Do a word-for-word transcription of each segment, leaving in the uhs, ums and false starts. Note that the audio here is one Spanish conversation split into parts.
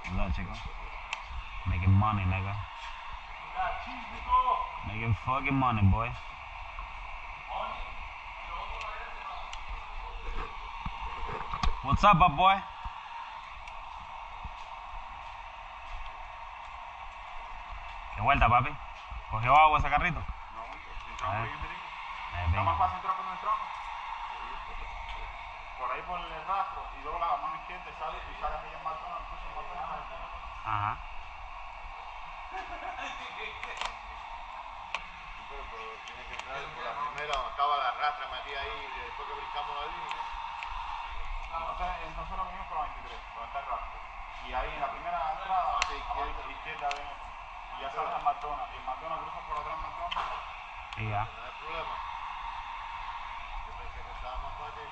Look, chico. Making money, nigga. Making fucking money, boy. What's up, up boy? ¿Qué vuelta, papi? ¿Cogió agua ese carrito? No, entramos ahí, Eh, Está más venga. fácil entrar por donde entramos. Por ahí por el rastro y luego la mano izquierda sale y sale ahí en McDonald's, incluso en McDonald's. Ajá. Pero, pero tiene que entrar por la primera donde estaba la rastra metida ahí y después que brincamos la línea. Entonces, entonces nos vinimos por la veintitrés, donde está el rastro. Y ahí en la primera entrada, Sí, a mano izquierda ven y ya sale el McDonald's. Y el McDonald's cruza por atrás el McDonald's. Y ya. No hay problema. Yo pensé que estaba más fácil.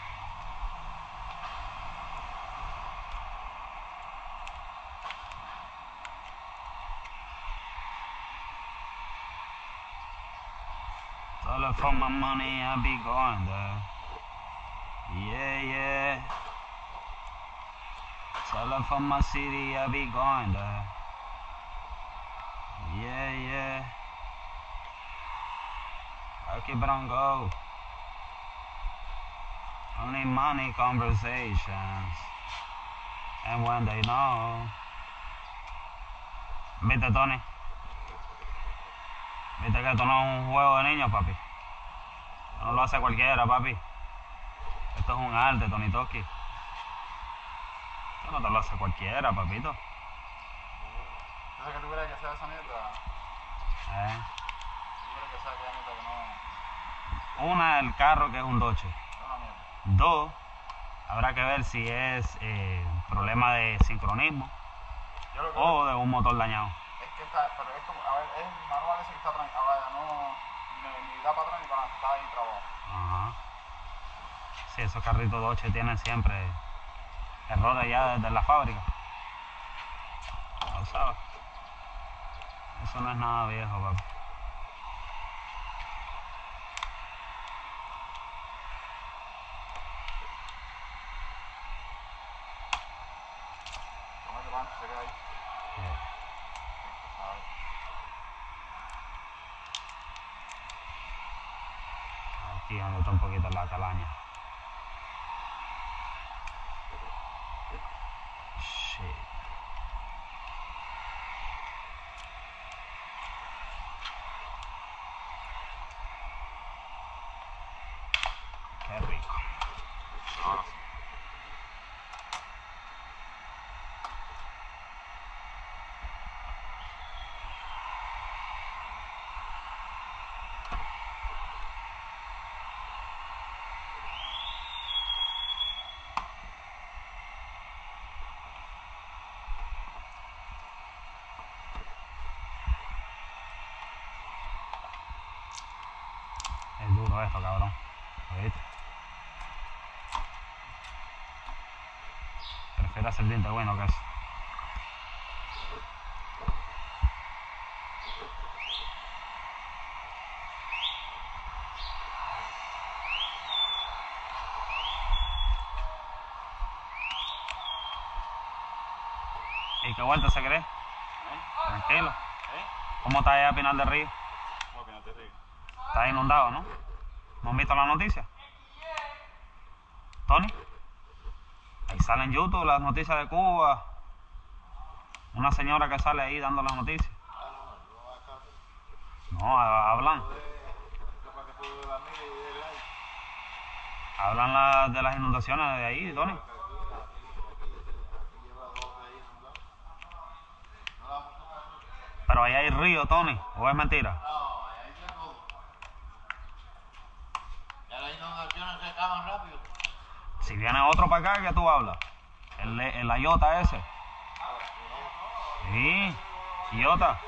Solo for my money, I be going there. Yeah, yeah. Solo for my city, I be going there. Yeah, yeah. I keep it on go. Only money conversations. And when they know. ¿Viste, Tony? ¿Viste que esto no es un juego de niños, papi? No lo hace cualquiera, papi. Esto es un arte, Tony Toki. Esto no te lo hace cualquiera, papito. Entonces, que tú crees que sea esa mierda? Eh. ¿Tú crees que sea aquella mierda que no Una, el carro que es un Dodge. es una mierda? Dos, habrá que ver si es eh, problema de sincronismo Yo lo que o de un motor dañado. es que está, pero es como, a ver, es el manual ese que está atrás, ahora no, ni, ni da para atrás ni para nada, está ahí trabado. Ajá. Sí, esos carritos Dodge tienen siempre errores ya desde la fábrica. Lo sabes. Eso no es nada viejo, papi. Como que pancho se queda ahí. Eh, A ver. Aquí donde está un poquito la calaña. Shit. Qué rico. Ahora sí. Es duro esto, cabrón. ¿Oíste? Prefiero hacer diente bueno que eso. ¿Y qué vuelta se cree? ¿Eh? Tranquilo. ¿Eh? ¿Cómo está allá a Pinal del Río? ¿Cómo opinas de ti? Está inundado, ¿no? ¿No han visto la noticia? ¿Tony? Ahí sale en YouTube las noticias de Cuba. Una señora que sale ahí dando las noticias. No, ha- hablan. Hablan la- de las inundaciones de ahí, Tony. Pero ahí hay río, Tony. ¿O es mentira? No, ahí se todo. Ya las inundaciones se acaban rápido. Si viene otro para acá, ¿qué tú hablas? El, el Ayota ese. Sí, Iota.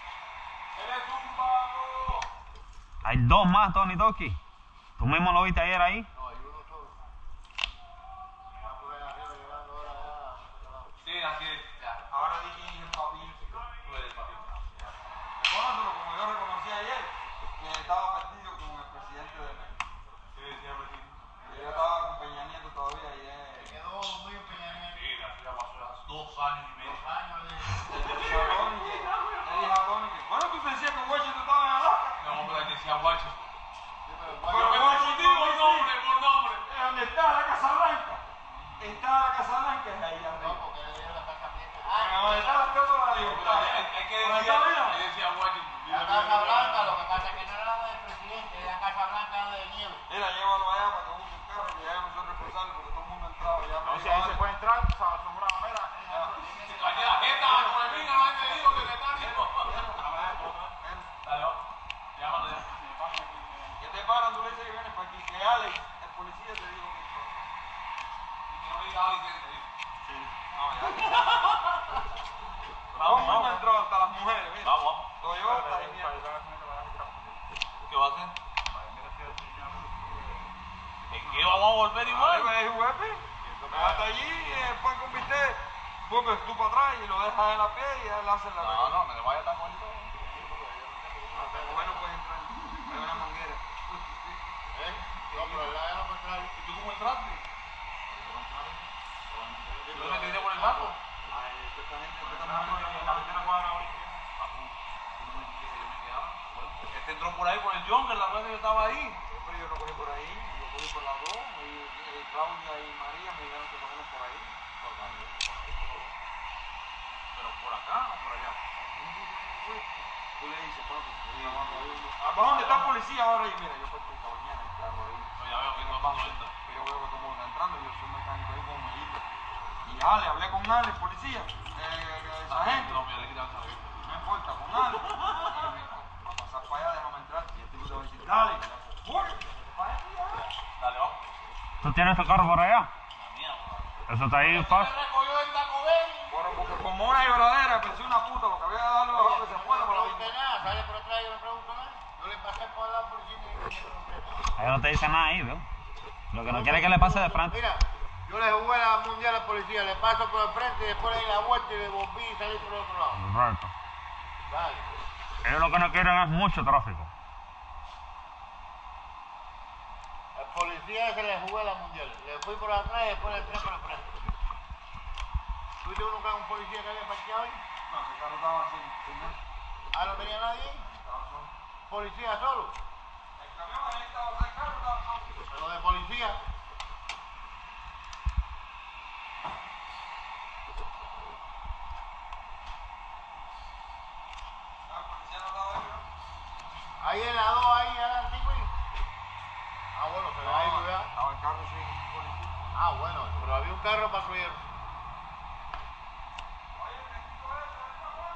Hay dos más, Tony Toki. ¿Tú mismo lo viste ayer ahí? No, hay uno solo. Está por ahí arriba llegando ahora ya. Sí, así es. Ya. Ahora di quién es el papi. Tú eres el papi. Reconócelo como yo reconocí ayer, que estaba perdido con el presidente de México. ¿Qué decía presidente? Yo estaba con Peña Nieto todavía y Se él... quedó muy empeñado. Sí, la ciudad pasó las dos. Dos años y medio. Dos años de... Le dije a Tony que, le dije a Tony que, bueno, tú te decías que Washington estaba en Alaska. No, hombre, le decía Washington. Pero Washington, por nombre, por nombre. ¿Dónde está la Casa Blanca? Está la Casa Blanca, es ahí arriba. No, porque le dieron la Casa Blanca. ¿Dónde está la Estatua de la Libertad? Hay que decir, le decía Washington. La Casa Blanca, lo que pasa es que no era la del presidente, era la Casa Blanca de nieve. Mira, llévalo allá para que use el carro, que ya nosotros responsables porque todo el mundo ha entrado ya. No, si ahí se puede entrar, asombrado, mira. Se cae la jeta, con el vino, no hay pedido que le están diciendo. Dale, va. Llámalo ya. Que te paran, tú le dices que vienes para aquí, que Alex, el policía, te digo que está. Y que no diga Alex que te digo. Sí. No, ya. Todo el mundo entró, hasta las mujeres, mira. Vamos, vamos. Toyota y mierda. ¿Qué va a hacer? ¿En qué vamos a volver igual? Vale, es huepe. Hasta allí, eh, pan con bistec, vuelves tú para atrás y lo dejas en la pie y él hace la No, no, me le vaya tan bonito. Pero bueno, puedes entrar. Hay una manguera. ¿Eh? No, pero la ya no puede entrar. ¿Y tú cómo entraste? ¿Tú te metiste por el banco? Ay, esta gente, esta En la primera cuadra hoy. Este entró por ahí por el John, que la vez que yo estaba ahí. pero yo no cogí por ahí, yo cogí por las dos. Y, y Claudia y María me dijeron que cogieron por ahí. Pero por acá o por allá. Tú le dices, papi, ¿abajo dónde está el policía ahora? Y mira, yo fui esta mañana el carro ahí. No, ya veo que todo el mundo entra. Yo veo que todo el mundo está entrando, yo soy mecánico ahí con Mellito. Y Ale, hablé con Ale, el policía, eh, el sargento. No, mira, le quitan el sargento. No importa, con Ale. Y me va a pasar para allá, déjame entrar. Y el tipo te va a decir, dale, voy, vaya allá. Dale, vamos. ¿Tú tienes tu carro por allá? La mía, Eso está ahí fácil. recogió el Taco Bell. Bueno, porque como una lloradera, pensé una puta, lo que había que darle los ojos se fue No por la pregunté nada, sale por atrás y yo no pregunto nada. Yo le pasé por la policía y me pregunté. Ahí no te dice nada ahí, ¿veo? Lo que no quiere es que le pase de frente. Mira, yo le jugué la mundial al policía, le paso por el frente y después le di la vuelta y le volví y salí por el otro lado. Correcto. Dale. Ellos lo que no quieren es mucho tráfico. El policía ese le jugué la mundial. Le fui por atrás y después le entré por el frente. ¿Tuviste nunca un policía que había parqueado ahí? No, ese carro estaba así, señor. Ah, ¿no tenía nadie ahí? Estaba solo. ¿Policía solo? El camión ahí estaba, el carro estaba solo. Pero de policía. Ah, el policía no estaba ahí, ¿no? Ahí en la dos, ahí adelante, güey. Ah, bueno, se ve ahí, No, ¿verdad? estaba el carro sí, el policía. Ah, bueno, pero había un carro patrullero. Oye, el vestido ese, ¿está bueno?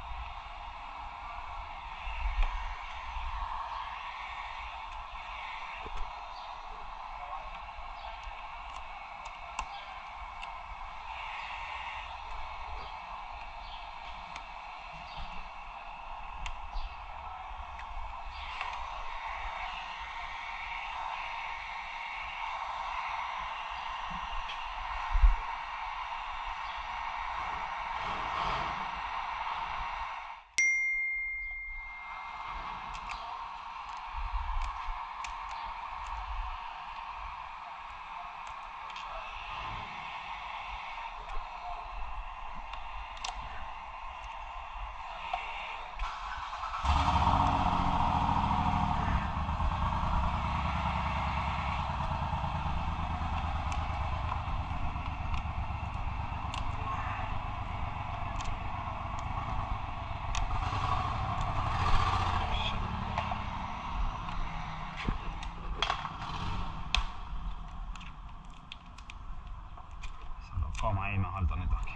Se lo coma ahí mejor, Tonito, aquí.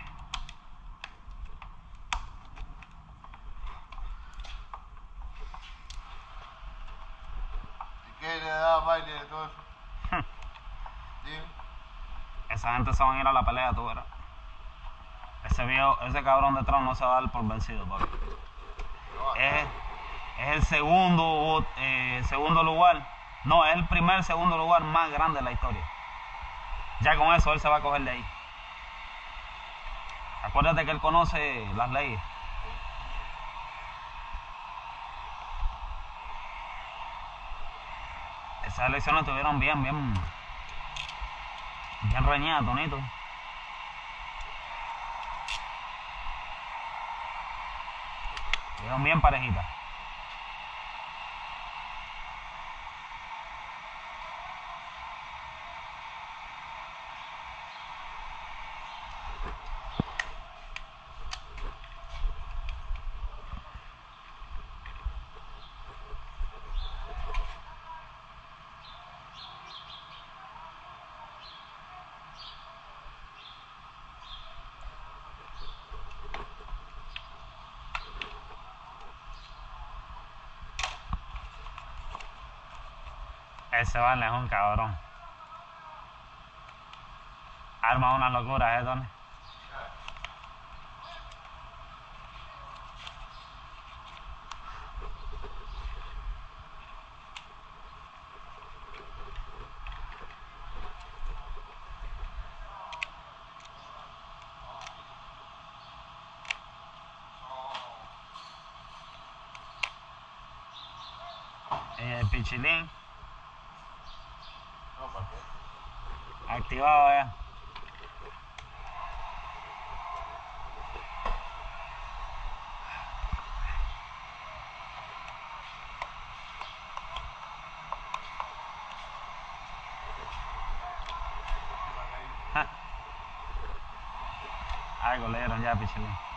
¿Y qué le da baile de todo eso? ¿Sí? Esa gente se van a ir a la pelea, tú verás. Ese viejo, ese cabrón de Trump no se va a dar por vencido, papi. No, Es, es el segundo, eh, segundo lugar. No, es el primer segundo lugar más grande de la historia. Ya con eso él se va a coger de ahí. Acuérdate que él conoce las leyes. Esas elecciones estuvieron bien, bien, bien reñidas, Tonito. Quedaron bien parejitas. Ese vale es un cabrón. Arma una locura, ¿eh, Tony? Y el pichilín. No, ¿para qué? Activado ya. Algo le dieron ya, pichilín.